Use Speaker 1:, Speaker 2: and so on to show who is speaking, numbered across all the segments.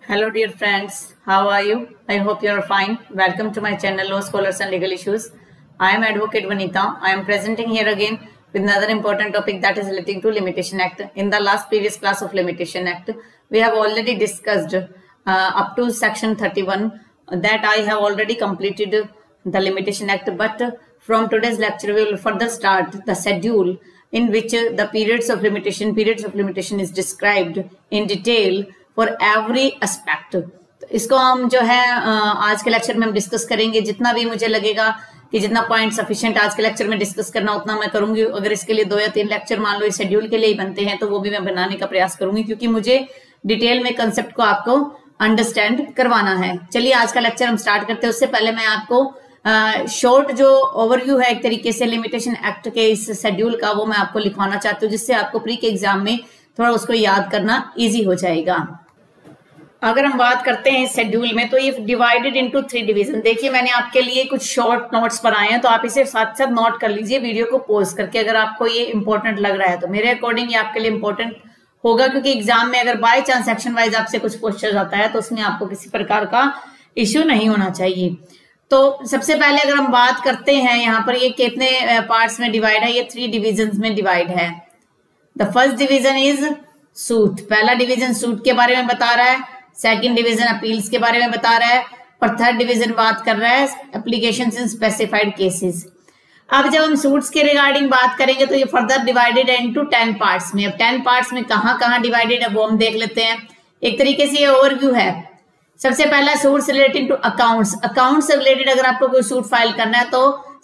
Speaker 1: Hello dear friends, how are you? I hope you are fine. Welcome to my channel Law Scholars and Legal Issues. I am Advocate Vanita. I am presenting here again with another important topic that is relating to Limitation Act. In the last previous class of Limitation Act, we have already discussed up to section 31 that I have already completed the Limitation Act, but from today's lecture we will further start the schedule in which the periods of limitation is described in detail for every aspect. तो इसको हम जो है आज के lecture में हम discuss करेंगे। जितना भी मुझे लगेगा कि जितना पॉइंट सफिशिएंट आज के लेक्चर में डिस्कस करना उतना मैं करूंगी। अगर इसके लिए 2 या 3 लेक्चर मान लो इस शेड्यूल के लिए ही बनते हैं तो वो भी मैं बनाने का प्रयास करूंगी, क्योंकि मुझे डिटेल में कंसेप्ट को आपको अंडरस्टैंड करवाना है। चलिए आज का लेक्चर हम स्टार्ट करते हैं। उससे पहले मैं आपको शॉर्ट जो ओवरव्यू है एक तरीके से लिमिटेशन एक्ट के इस शेड्यूल का, वो मैं आपको लिखवाना चाहती हूँ, जिससे आपको प्री के एग्जाम में थोड़ा उसको याद करना ईजी हो जाएगा। अगर हम बात करते हैं शेड्यूल में तो ये डिवाइडेड इनटू 3 डिवीजन। देखिए मैंने आपके लिए कुछ शॉर्ट नोट्स बनाए हैं, तो आप इसे साथ साथ नोट कर लीजिए वीडियो को पॉज करके। अगर आपको ये इंपॉर्टेंट लग रहा है तो मेरे अकॉर्डिंग ये आपके लिए इंपॉर्टेंट होगा, क्योंकि एग्जाम में अगर बाय चांस सेक्शन वाइज आपसे कुछ पूछा जाता है तो उसमें आपको किसी प्रकार का इश्यू नहीं होना चाहिए। तो सबसे पहले अगर हम बात करते हैं यहाँ पर ये कितने पार्ट्स में डिवाइड है, ये 3 डिविजन में डिवाइड है। The first division is suit. पहला डिवीजन सूट के बारे में बता रहा है, सेकंड डिवीजन अपील्स के बारे में बता रहा है और थर्ड डिवीजन बात कर रहा है एप्लीकेशंस इन स्पेसिफाइड केसेस। अब जब हम सूट्स के रिगार्डिंग बात करेंगे तो ये फर्दर डिवाइडेड है इनटू 10 पार्ट्स में। अब 10 पार्ट्स में कहाँ डिवाइडेड है वो हम देख लेते हैं। एक तरीके से ये ओवरव्यू है। सबसे पहला suits relating to accounts. Account से रिलेटेड अगर आपको कोई सूट फाइल करना है तो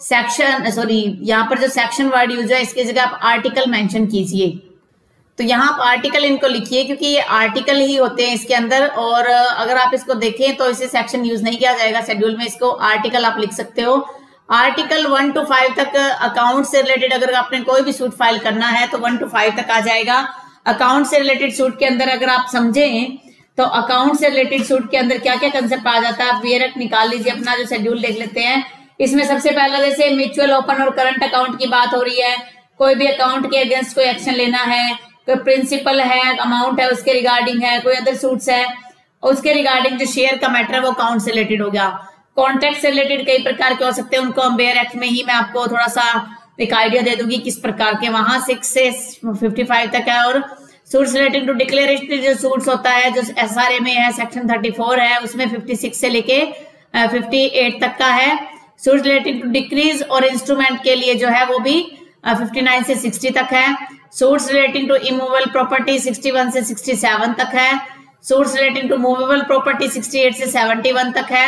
Speaker 1: यहाँ पर जो सेक्शन वर्ड यूज है इसकी जगह आप आर्टिकल मेंशन कीजिए। तो यहाँ आप आर्टिकल इनको लिखिए, क्योंकि ये आर्टिकल ही होते हैं इसके अंदर, और अगर आप इसको देखें तो इसे सेक्शन यूज नहीं किया जाएगा शेड्यूल में, इसको आर्टिकल आप लिख सकते हो। आर्टिकल 1 to 5 तक अकाउंट से रिलेटेड अगर आपने कोई भी सूट फाइल करना है तो 1 to 5 तक आ जाएगा। अकाउंट से रिलेटेड सूट के अंदर अगर आप समझें तो अकाउंट से रिलेटेड सूट के अंदर क्या क्या कंसेप्ट आ जाता है आप वेरक निकाल लीजिए, अपना जो शेड्यूल देख लेते हैं। इसमें सबसे पहला जैसे म्यूचुअल ओपन और करंट अकाउंट की बात हो रही है, कोई भी अकाउंट के अगेंस्ट कोई एक्शन लेना है, कोई प्रिंसिपल है, अमाउंट है उसके रिगार्डिंग है, कोई अदर सूट्स है उसके रिगार्डिंग जो शेयर का मैटर है वो अकाउंट से रिलेटेड हो गया। कॉन्ट्रैक्ट से रिलेटेड कई प्रकार के हो सकते हैं, उनको अम्बेयर एक्ट में ही मैं आपको थोड़ा सा एक आइडिया दे दूंगी किस प्रकार के, वहां 6 से 55 तक है। और सूट्स रिलेटिंग टू डिक्लेरेशन जो सूट्स होता है जो SRA में है सेक्शन 34 है, उसमें 56 से लेके 58 तक का है। सूट्स रिलेटिंग टू डिक्रीज और इंस्ट्रूमेंट के लिए जो है वो भी 59 से 60 तक है। Suits relating to immovable property 61 से 67 तक है। Suits relating to movable property 68 से 71 तक है।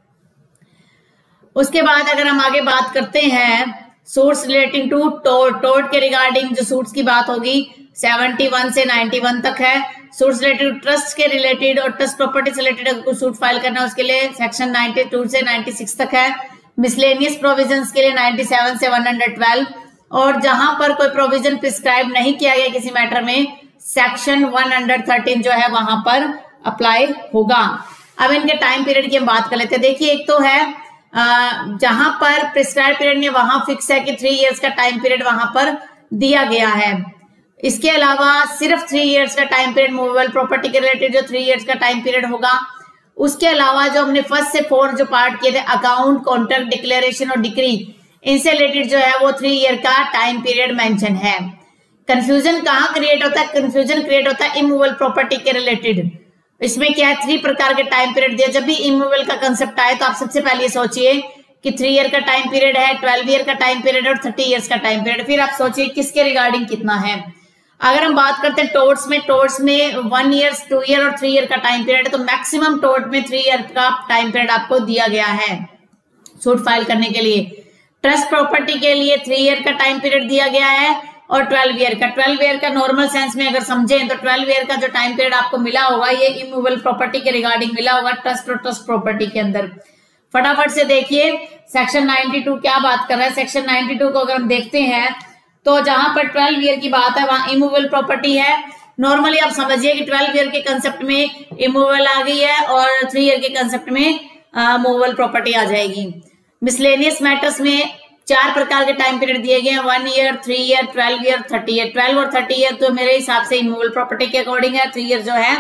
Speaker 1: उसके बाद अगर हम आगे बात करते हैं सूट्स रिलेटिंग टू टोर्ट के रिगार्डिंग जो सूट्स की बात होगी 71 से 91 तक है। सूट्स रिलेटेड ट्रस्ट के रिलेटेड और ट्रस्ट प्रॉपर्टी से रिलेटेड अगर कोई सूट फाइल करना है उसके लिए सेक्शन 92 से 96 तक है। मिसलेनियस प्रोविजंस के लिए 97 से 112, और जहां पर कोई प्रोविजन प्रिस्क्राइब नहीं किया गया किसी मैटर में सेक्शन 113 जो है वहां पर अप्लाई होगा। अब इनके टाइम पीरियड की हम बात कर लेते हैं। देखिए एक तो है जहां पर प्रिस्क्राइब पीरियड नहीं वहां फिक्स है कि 3 इयर्स का टाइम पीरियड वहां पर दिया गया है। इसके अलावा सिर्फ 3 इयर्स का टाइम पीरियड मूवेबल प्रॉपर्टी के रिलेटेड जो 3 इयर्स का टाइम पीरियड होगा। उसके अलावा जो हमने 1 से 4 जो पार्ट किए थे अकाउंट, कॉन्ट्रैक्ट, डिक्लेरेशन और डिक्री, इनसे रिलेटेड जो है वो 3 ईयर का टाइम पीरियड मेंशन है। कंफ्यूजन कहाँ क्रिएट होता है? कंफ्यूजन क्रिएट होता है इमूवेबल प्रॉपर्टी के रिलेटेड। इसमें क्या है 3 प्रकार के टाइम पीरियड दिया। जब भी इमूवेबल का कंसेप्ट आए तो आप सबसे पहले ये सोचिए कि 3 ईयर का टाइम पीरियड है, 12 ईयर का टाइम पीरियड और 30 ईयर्स का टाइम पीरियड। फिर आप सोचिए किसके रिगार्डिंग कितना है। अगर हम बात करते हैं टोर्ट्स में 1 ईयर, 2 ईयर और 3 ईयर का टाइम पीरियड है, तो मैक्सिमम टोर्ट में 3 ईयर का टाइम पीरियड आपको दिया गया है सूट फाइल करने के लिए। ट्रस्ट प्रॉपर्टी के लिए 3 ईयर का टाइम पीरियड दिया गया है और 12 ईयर का। 12 ईयर का नॉर्मल सेंस में अगर समझें तो 12 ईयर का जो टाइम पीरियड आपको मिला होगा ये इमूवेबल प्रॉपर्टी के रिगार्डिंग मिला होगा ट्रस्ट और ट्रस्ट प्रॉपर्टी के अंदर। फटाफट से देखिए सेक्शन 92 क्या बात कर रहा है। सेक्शन 92 को अगर हम देखते हैं तो जहां पर 12 ईयर की बात है वहां इमूवेबल प्रॉपर्टी है। नॉर्मली आप समझिए कि 12 ईयर के कंसेप्ट में इमूवेबल आ गई है और 3 ईयर के कंसेप्ट में मूवेबल प्रॉपर्टी आ जाएगी। मिसलेनियस मैटर्स में 4 प्रकार के टाइम पीरियड दिए गए हैं, 1 ईयर, 3 ईयर, 12 ईयर, 30 ईयर। 12 और 30 ईयर तो मेरे हिसाब से इमूवेबल प्रॉपर्टी के अकॉर्डिंग है। 3 ईयर जो है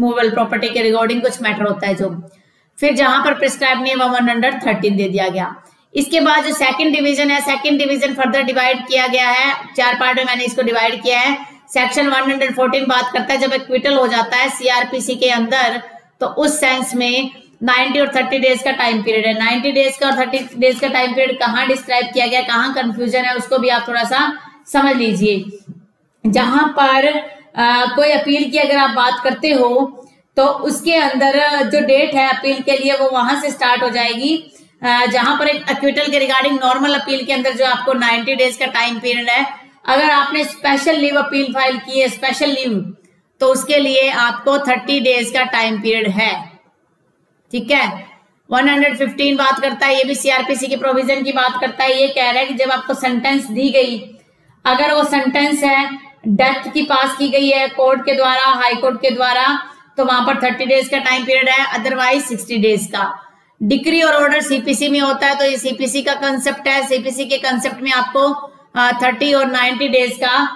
Speaker 1: मूवेबल प्रॉपर्टी के रिगार्डिंग कुछ मैटर होता है जो। फिर जहां पर प्रिस्क्राइब नहीं है 113 दे दिया गया। इसके बाद जो सेकंड डिवीजन है, सेकंड डिवीजन फर्दर डिवाइड किया गया है, 4 पार्ट में मैंने इसको डिवाइड किया है। सेक्शन 114 बात करता है जब एक्विटल हो जाता है सीआरपीसी के अंदर, तो उस सेंस में 90 और 30 डेज का टाइम पीरियड है। 90 डेज का और 30 डेज का टाइम पीरियड कहाँ डिस्क्राइब किया गया, कहाँ कंफ्यूजन है, उसको भी आप थोड़ा सा समझ लीजिए। जहां पर कोई अपील की अगर आप बात करते हो तो उसके अंदर जो डेट है अपील के लिए वो वहां से स्टार्ट हो जाएगी। जहां पर एक एक्विटल के रिगार्डिंग नॉर्मल अपील के अंदर जो आपको 90 डेज का टाइम पीरियड है, अगर आपने स्पेशल लीव अपील फाइल की है, स्पेशल लीव, तो उसके लिए आपको 30 डेज का टाइम पीरियड है। ठीक है। 115 बात करता है, ये भी सीआरपीसी के प्रोविजन की बात करता है। ये कह रहा है कि जब आपको सेंटेंस दी गई, अगर वो सेंटेंस है डेथ की पास की गई है कोर्ट के द्वारा, हाई कोर्ट के द्वारा, तो वहां पर 30 डेज का टाइम पीरियड है, अदरवाइज 60 डेज का। डिक्री और ऑर्डर सीपीसी में होता है, तो ये सीपीसी का कंसेप्ट है। सीपीसी के कंसेप्ट में आपको 30 और 90 डेज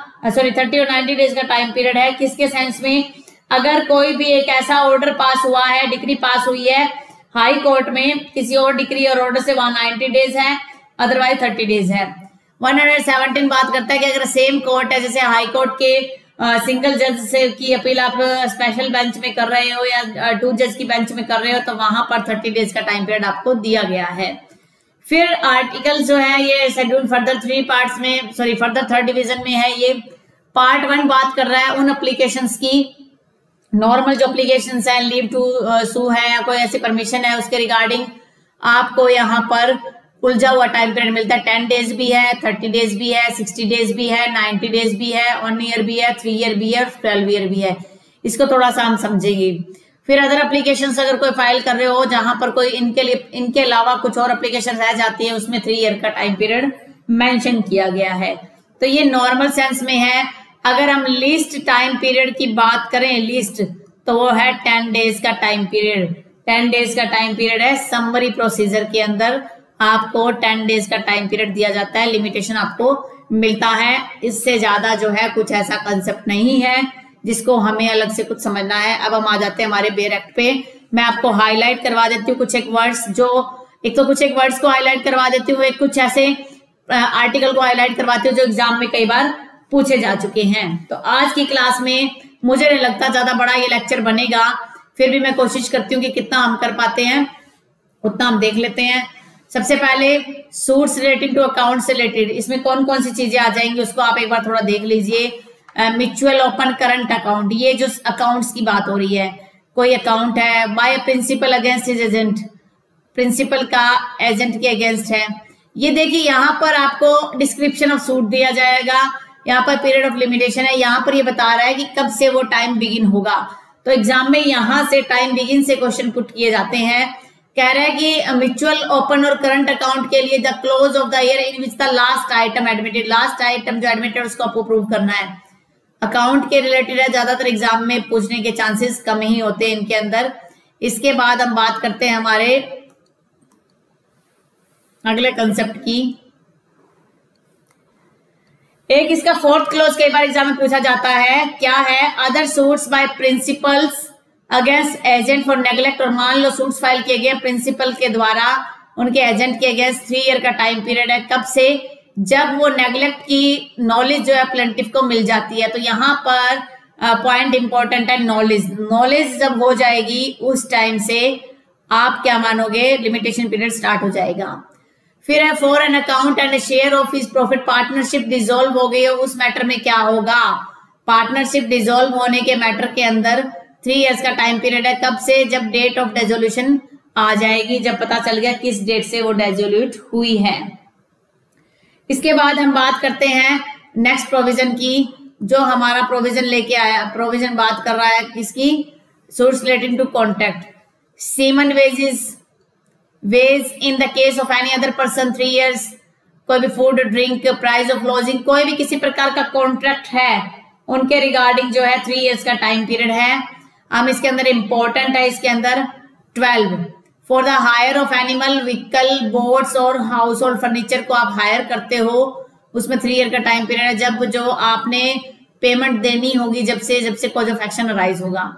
Speaker 1: का टाइम पीरियड है। किसके सेंस में, अगर कोई भी एक ऐसा ऑर्डर पास हुआ है, डिक्री पास हुई है हाई कोर्ट में किसी और डिक्री और ऑर्डर से, वहां 90 डेज है, अदरवाइज 30 डेज है। 117 बात करता है कि अगर सेम कोर्ट है, जैसे हाई कोर्ट के सिंगल जज से की अपील आप स्पेशल बेंच में कर रहे हो या 2 जज की बेंच में कर रहे हो, तो वहां पर 30 डेज का टाइम पीरियड आपको दिया गया है। फिर आर्टिकल जो है ये शेड्यूल फर्दर 3 पार्ट्स में, फर्दर 3rd डिवीजन में है। ये पार्ट 1 बात कर रहा है उन एप्लीकेशंस की, नॉर्मल जो एप्लीकेशंस है, लीव टू सू है या कोई ऐसी परमिशन है, उसके रिगार्डिंग आपको यहाँ पर उलझा हुआ टाइम पीरियड मिलता है। 10 डेज भी है, 30 डेज भी है, 60 डेज भी है, 90 डेज भी है, 1 ईयर भी है, 3 ईयर भी है, 12 ईयर भी है। इसको थोड़ा सा हम समझेंगे। फिर अदर एप्लीकेशंस अगर कोई फाइल कर रहे हो जहां पर कोई इनके अलावा कुछ और एप्लीकेशन रह जाती है, उसमें 3 ईयर का टाइम पीरियड मेंशन किया गया है। तो ये नॉर्मल सेंस में है। अगर हम लीस्ट टाइम पीरियड की बात करें, लीस्ट, तो वो है 10 डेज का टाइम पीरियड। 10 डेज का टाइम पीरियड है। समरी प्रोसीजर के अंदर आपको 10 डेज का टाइम पीरियड दिया जाता है, लिमिटेशन आपको मिलता है। इससे ज्यादा जो है कुछ ऐसा कंसेप्ट नहीं है जिसको हमें अलग से कुछ समझना है। अब हम आ जाते हैं हमारे बेयर एक्ट पे। मैं आपको हाईलाइट करवा देती हूँ कुछ एक वर्ड्स, कुछ एक वर्ड्स को हाईलाइट करवा देती हूँ, एक कुछ ऐसे आर्टिकल को हाईलाइट करवाती हूँ जो एग्जाम में कई बार पूछे जा चुके हैं। तो आज की क्लास में मुझे नहीं लगता ज्यादा बड़ा ये लेक्चर बनेगा, फिर भी मैं कोशिश करती हूँ कि कितना हम कर पाते हैं उतना हम देख लेते हैं। सबसे पहले सूट्स रिलेटिंग टू अकाउंट से रिलेटेड, इसमें कौन कौन सी चीजें आ जाएंगी उसको आप एक बार थोड़ा देख लीजिए। म्यूचुअल ओपन करंट अकाउंट, ये जो अकाउंट्स की बात हो रही है, कोई अकाउंट है by principal against his agent, principal का एजेंट के अगेंस्ट है। ये देखिए यहाँ पर आपको डिस्क्रिप्शन ऑफ सूट दिया जाएगा, यहाँ पर पीरियड ऑफ लिमिटेशन है, यहाँ पर ये बता रहा है कि कब से वो टाइम बिगिन होगा। तो एग्जाम में यहाँ से टाइम बिगिन से क्वेश्चन पुट किए जाते हैं। कह रहा है कि म्यूचुअल ओपन और करंट अकाउंट के लिए the close of the year in which the last item admitted, last item जो एडमिटेड उसको आपको प्रूव करना है। अकाउंट के रिलेटेड है, ज्यादातर एग्जाम में पूछने के चांसेस कम ही होते हैं इनके अंदर। इसके बाद हम बात करते हैं हमारे अगले कंसेप्ट की। एक इसका 4th क्लोज कई बार एग्जाम में पूछा जाता है, क्या है, other suits by principals against agent for neglect. और मान लो सूट्स फाइल किए गए प्रिंसिपल के द्वारा उनके एजेंट के अगेंस्ट 3 ईयर का टाइम पीरियड है। कब से, जब वो नेग्लेक्ट की नॉलेज जो है प्लेंटिफ को मिल जाती है। तो यहाँ पर पॉइंट इंपॉर्टेंट है नॉलेज। नॉलेज जब हो जाएगी उस टाइम से आप क्या मानोगे, लिमिटेशन पीरियड स्टार्ट हो जाएगा। फिर है for an account and share of his profit, partnership dissolve हो गई है, उस मैटर में क्या होगा। पार्टनरशिप डिसॉल्व होने के मैटर के अंदर 3 इयर्स का टाइम पीरियड है। कब से, जब डेट ऑफ डेजोल्यूशन आ जाएगी, जब पता चल गया किस डेट से वो डेजोल्यूट हुई है। इसके बाद हम बात करते हैं नेक्स्ट प्रोविजन की, जो हमारा प्रोविजन लेके आया। प्रोविजन बात कर रहा है किसकी, suits relating to contract. Seaman wages, wage in the case of any other person 3 years. कोई भी food drink, price of lodging, कोई भी किसी प्रकार का कॉन्ट्रैक्ट है उनके रिगार्डिंग जो है 3 इयर्स का टाइम पीरियड है। हम इसके अंदर इंपॉर्टेंट है, इसके अंदर 12 for the hire of animal, vehicle, boats और हाउस होल्ड फर्नीचर को आप हायर करते हो, उसमें 3 ईयर का टाइम पीरियड है। जब जो आपने पेमेंट देनी होगी, जब से कॉज ऑफ एक्शन अराइज होगा।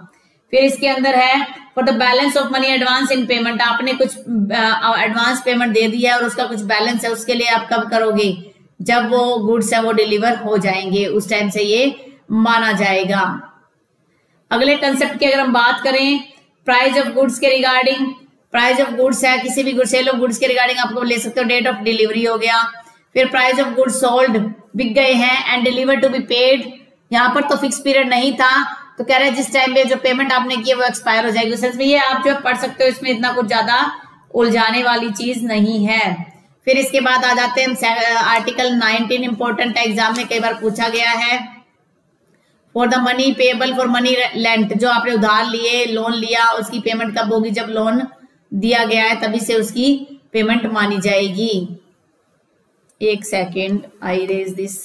Speaker 1: फिर इसके अंदर है for the balance of money advance in payment, आपने कुछ एडवांस पेमेंट दे दी है और उसका कुछ बैलेंस है, उसके लिए आप कब करोगे, जब वो गुड्स है वो डिलीवर हो जाएंगे, उस टाइम से ये माना जाएगा। अगले कंसेप्ट की अगर हम बात करें प्राइस ऑफ गुड्स के रिगार्डिंग, प्राइस ऑफ गुड्स है किसी भी गुड्स, सेल ऑफ गुड्स के रिगार्डिंग आपको ले सकते हो, डेट ऑफ डिलीवरी हो गया। फिर प्राइस ऑफ गुड्स सोल्ड, बिक गए हैं, and deliver to be paid, यहाँ पर तो फिक्स पीरियड नहीं था, तो कह रहे हैं जिस टाइम पे जो पेमेंट आपने की है वो एक्सपायर हो जाएगी, उस सेंस में ये आप जो पढ़ सकते हो, इसमें इतना कुछ ज्यादा उलझाने वाली चीज नहीं है। फिर इसके बाद आ जाते हैं आर्टिकल 19, इंपॉर्टेंट है, एग्जाम में कई बार पूछा गया है। For the money payable for money lent, जो आपने उधार लिए, लोन लिया, उसकी पेमेंट कब होगी, जब लोन दिया गया है तभी से उसकी पेमेंट मानी जाएगी। एक second, I erase this,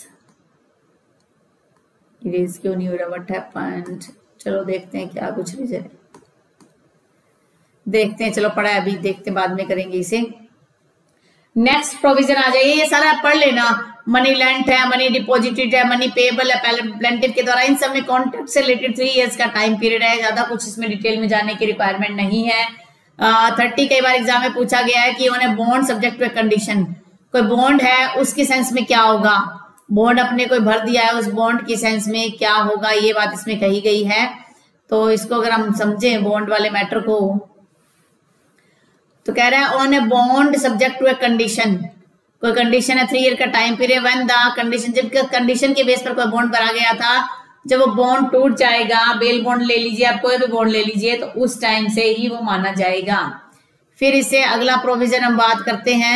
Speaker 1: erase क्यों नहीं हो रहा, व्हाट हैपेंड, चलो देखते हैं क्या कुछ रिजल्ट देखते हैं, चलो पढ़ा है अभी, देखते हैं बाद में करेंगे इसे। नेक्स्ट प्रोविजन आ जाइए, ये सारा आप पढ़ लेना, मनी लेंट है, मनी डिपॉजिटेड है, मनी पेएबल है प्लेंटिफ के द्वारा, इन सब में कॉन्ट्रैक्ट से रिलेटेड 3 इयर्स का टाइम पीरियड है, ज्यादा कुछ इसमें डिटेल में जाने की रिक्वायरमेंट नहीं है। 30 कई बार एग्जाम में पूछा गया है कि उन्हें बॉन्ड सब्जेक्ट टू कंडीशन, कोई बॉन्ड है उसके सेंस में क्या होगा, बॉन्ड अपने कोई भर दिया है, उस बॉन्ड की सेंस में क्या होगा, ये बात इसमें कही गई है। तो इसको अगर हम समझे बॉन्ड वाले मैटर को, तो कह रहा है on a bond subject to a condition, कोई कंडीशन है 3 ईयर का time period, when the condition, जब कंडीशन के बेस पर कोई बॉन्ड भरा गया था, जब वो बॉन्ड टूट जाएगा, बेल बॉन्ड ले लीजिए आप, कोई भी बॉन्ड ले लीजिए, तो उस टाइम से ही वो माना जाएगा। फिर इससे अगला प्रोविजन हम बात करते हैं,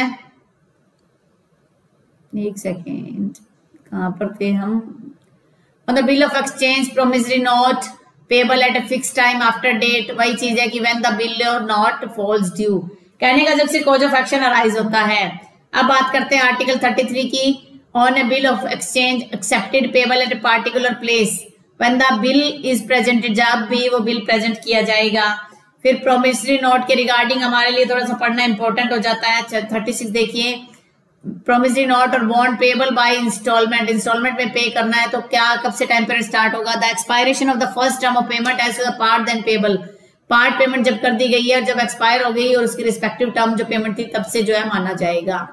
Speaker 1: एक सेकेंड कहां पर थे हम, on the bill of exchange promissory note payable at a fix time after date, वही चीज है कि व्हेन द बिल और नॉट फॉल्स ड्यू, कहने का जब से कॉज ऑफ एक्शन अराइज होता है। अब बात करते हैं आर्टिकल 33 की, on a bill of exchange accepted payable at a particular place when the bill is presented, जब भी वो बिल प्रेजेंट किया जाएगा। फिर प्रोमिसरी नोट के रिगार्डिंग हमारे लिए थोड़ा सा पढ़ना इंपॉर्टेंट हो जाता है। 36 देखिए, प्रोमिसरी नोट और bond payable by instalment, instalment में पे करना है, तो क्या कब से टाइम पीरियड स्टार्ट होगा, the expiration of the first term of payment as the part then payable, part payment जब कर दी गई है और जब एक्सपायर हो गई और उसकी रिस्पेक्टिव टर्म जो पेमेंट थी तब से जो है माना जाएगा।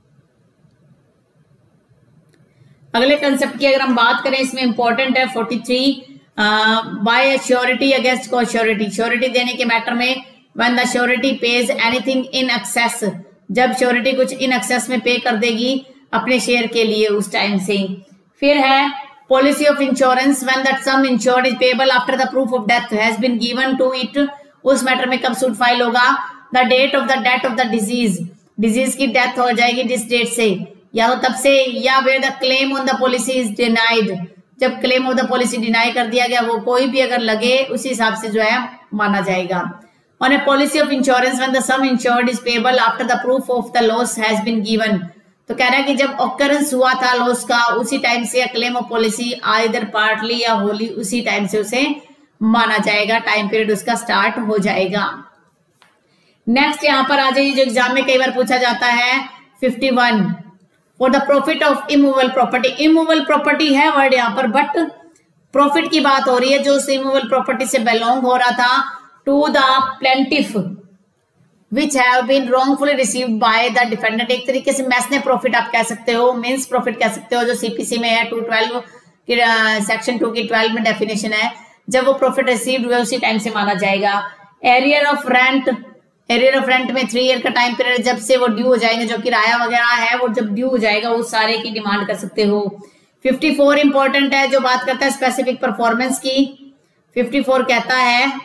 Speaker 1: अगले कंसेप्ट की अगर हम बात करें, इसमें इंपॉर्टेंट है 43, बाय श्योरिटी अगेंस्ट को श्योरिटी, श्योरिटी देने के मैटर में, when the surety pays anything in excess, जब श्योरिटी कुछ इन एक्सेस में पे कर देगी अपने शेयर के लिए उस टाइम से। फिर है policy of insurance, when that sum insured is payable after the proof of death has been given to it, उस मैटर में कब सूट फाइल होगा, the date of the death of the disease, disease की death हो जाएगी जिस date से, या तो तब से, या where the claim on the policy is denied, जब claim of the policy deny कर दिया गया, वो कोई भी अगर लगे उसी हिसाब से जो है माना जाएगा। On a policy of insurance when the sum insured is payable after the proof of the loss has been given, तो कह रहा है कि जब occurrence हुआ था लॉस का उसी टाइम से claim of policy either partly या होली उसी टाइम से उसे माना जाएगा, टाइम पीरियड उसका स्टार्ट हो जाएगा। नेक्स्ट यहाँ पर आ जाइए, जो एग्जाम में कई बार पूछा जाता है 51, for the profit of immovable property, immovable property है वर्ड यहाँ पर, बट प्रॉफिट की बात हो रही है जो उस इमूवेबल प्रॉपर्टी से बिलोंग हो रहा था to the plaintiff which have been wrongfully received by the defendant, एक तरीके से मैसने प्रॉफिट आप कह सकते हो, मींस प्रॉफिट कह सकते हो, जो सीपीसी में है 212 की सेक्शन 2 की 12 में डेफिनेशन है, जब वो प्रॉफिट रिसीव्ड हुए उसी टाइम से माना जाएगा। Arrear of rent, arrear of rent में 3 ईयर का टाइम पीरियड, जब से वो ड्यू हो जाएंगे, जो किराया वगैरह है वो जब ड्यू हो जाएगा वो सारे की डिमांड कर सकते हो। 54 इंपॉर्टेंट है, जो बात करता है स्पेसिफिक परफॉर्मेंस की। 54 कहता है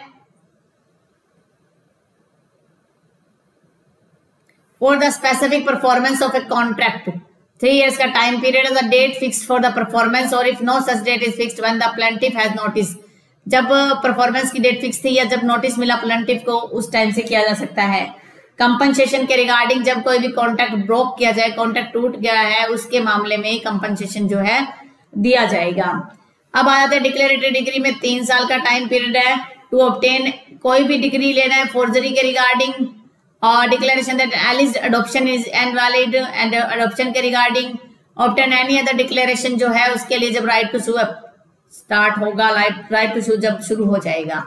Speaker 1: for the specific performance of a contract, 3 years का time period is the date fixed for the performance, or if no such date is fixed when the plaintiff has notice, जब performance की date fix थी या जब notice मिला plaintiff को उस time से किया जा सकता है। कंपनसेशन के रिगार्डिंग, जब कोई भी कॉन्ट्रैक्ट ब्रोक किया जाए, कॉन्ट्रैक्ट टूट गया है, उसके मामले में कंपनसेशन जो है दिया जाएगा। अब आ जाते हैं डिक्लेरेटरी डिग्री में 3 साल का टाइम पीरियड है टू ऑब्टेन, कोई भी डिग्री लेना है फोर्जरी के रिगार्डिंग, और declaration that alleged adoption is invalid, and adoption के regarding obtain any other declaration जो है उसके लिए जब राइट टू सू स्टार्ट होगा, राइट टू सू जब शुरू हो जाएगा।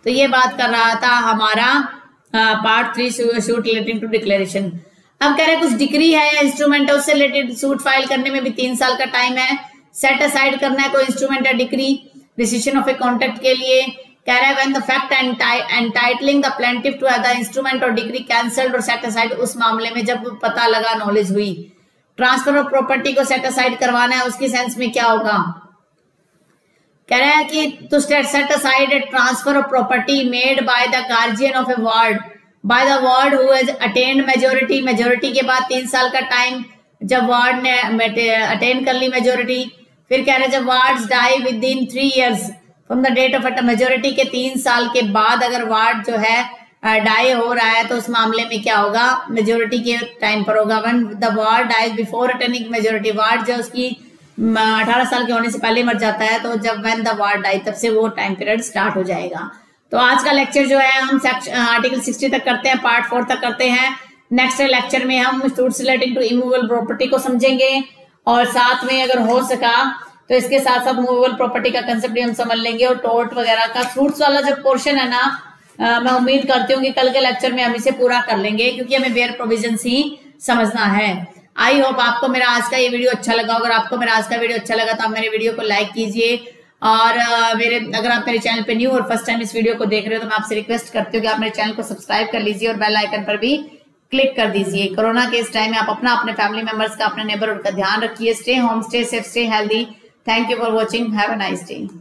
Speaker 1: तो ये बात कर रहा था हमारा part 3 suit relating to declaration. अब कह रहे कुछ डिक्री है या इंस्ट्रूमेंट है, उससे रिलेटेड सूट फाइल करने में भी 3 साल का टाइम है। सेट असाइड करना है कोई इंस्ट्रूमेंट या decree decision of a contract के लिए। कह रहा है when the fact entitling the plaintiff to have the instrument और डिक्री कैंसल्ड और सेट असाइड, उस मामले में जब पता लगा, नॉलेज हुई। ट्रांसफर ऑफ प्रॉपर्टी को सेट असाइड करवाना है, उसकी सेंस में क्या होगा? कह रहा है कि to set aside a transfer of property made by the guardian of a ward by the ward who has attained majority. Majority के बाद 3 साल का टाइम, जब वार्ड ने अटेन कर ली मेजोरिटी। फिर कह रहे जब wards die within 3 years from the date of majority के 3 साल के बाद अगर वार्ड जो है डाई हो रहा है तो उस मामले में क्या होगा? मेजोरिटी के टाइम पर होगा। When the ward dies before attaining majority, ward जो उसकी 18 साल के होने से पहले मर जाता है, तो जब व्हेन द वार्ड डाई तब से वो टाइम पीरियड स्टार्ट हो जाएगा। तो आज का लेक्चर जो है हम आर्टिकल 60 तक करते हैं, पार्ट 4 तक करते हैं। नेक्स्ट लेक्चर में हम suits relating to immovable property को समझेंगे और साथ में अगर हो सका तो इसके साथ साथ मूवेबल प्रॉपर्टी का कंसेप्ट भी हम समझ लेंगे और टोर्ट वगैरह का। फ्रूट्स वाला जो पोर्शन है ना, मैं उम्मीद करती हूँ कि कल के लेक्चर में हम इसे पूरा कर लेंगे, क्योंकि हमें वेयर प्रोविजंस ही समझना है। आई होप आपको मेरा आज का ये वीडियो अच्छा लगा। अगर आपको मेरा आज का वीडियो अच्छा लगा तो आप मेरे वीडियो को लाइक कीजिए और अगर आप मेरे चैनल पे न्यू और फर्स्ट टाइम इस वीडियो को देख रहे हो तो मैं आपसे रिक्वेस्ट करती हूँ कि आप मेरे चैनल को सब्सक्राइब कर लीजिए और बेल आइकन पर भी क्लिक कर दीजिए। कोरोना के इस टाइम में आप अपना, अपने फैमिली मेंबर्स का, अपने नेबरहुड का ध्यान रखिए। Stay home, stay safe, stay healthy. Thank you for watching. Have a nice day.